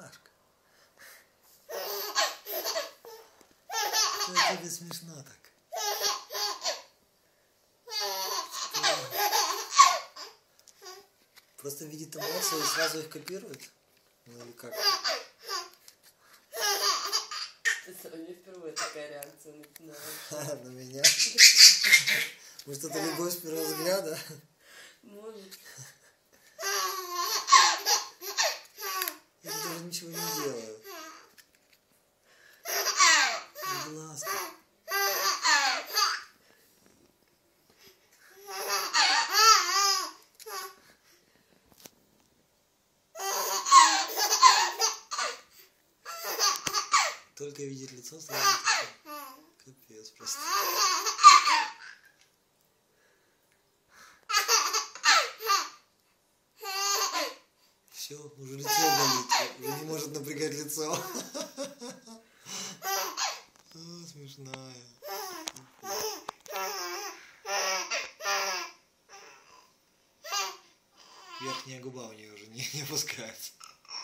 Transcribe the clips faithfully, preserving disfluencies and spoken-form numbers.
Сашка. Что тебе смешно так? Просто видит эмоции и сразу их копирует? Ну или как? Это не впервые такая реакция на, на... на меня? Может, это любовь с первого взгляда? Может. Я даже ничего не делаю. Глазка. Только видеть лицо сразу. Капец просто. Все, уже лицо болит. Уже не может напрягать лицо. О, смешная. Верхняя губа у нее уже не, не опускается.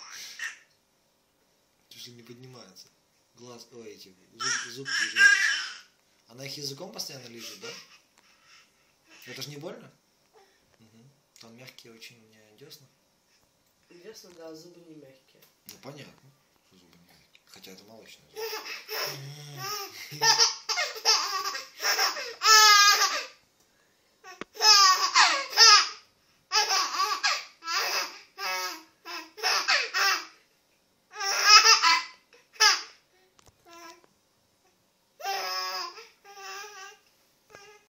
Чуть ли не поднимается. Глаз, ой, эти зуб, зубки уже. Она их языком постоянно лежит, да? Это ж не больно? Угу. Там мягкие очень у меня десна. Десна, да, зубы не мягкие. Ну понятно, зубы не мягкие. Хотя это молочные зубы.